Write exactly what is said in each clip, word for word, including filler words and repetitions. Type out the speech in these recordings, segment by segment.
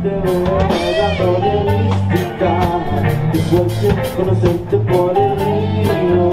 te veo nadando de mística. Qué suerte conocerte por el río.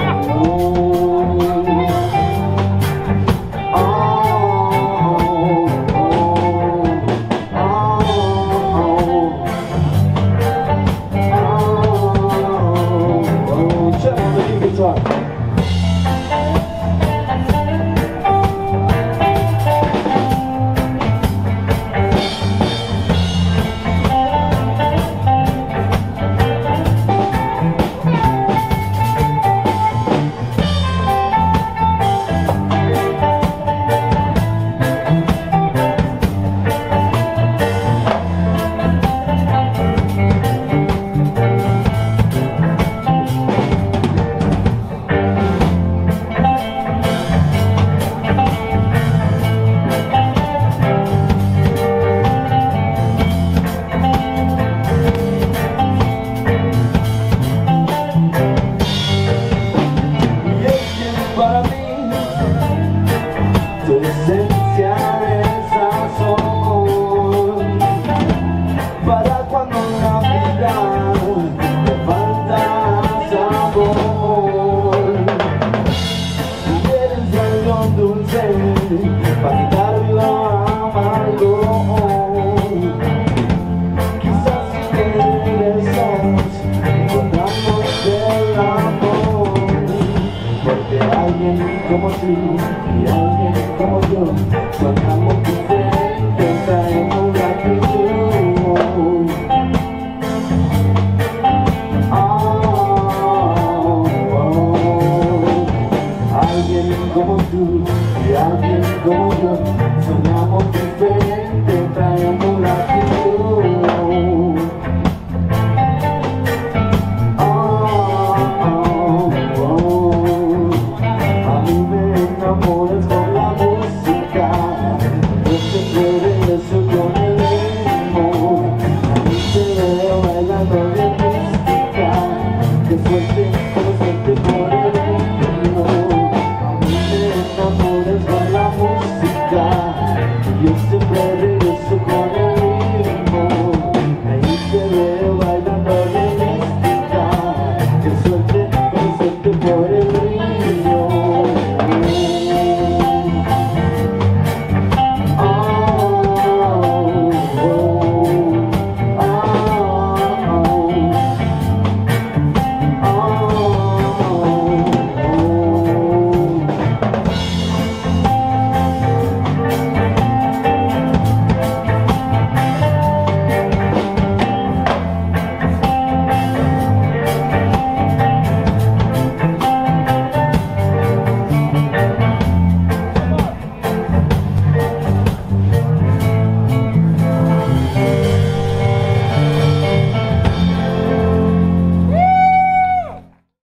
Para mí, tu esencia es sazón. Para cuando la vida te falta sabor. Eres algo dulce para quitar lo amargo. Quizás si te regresas encontramos el amor. Porque alguien como tú y alguien como yo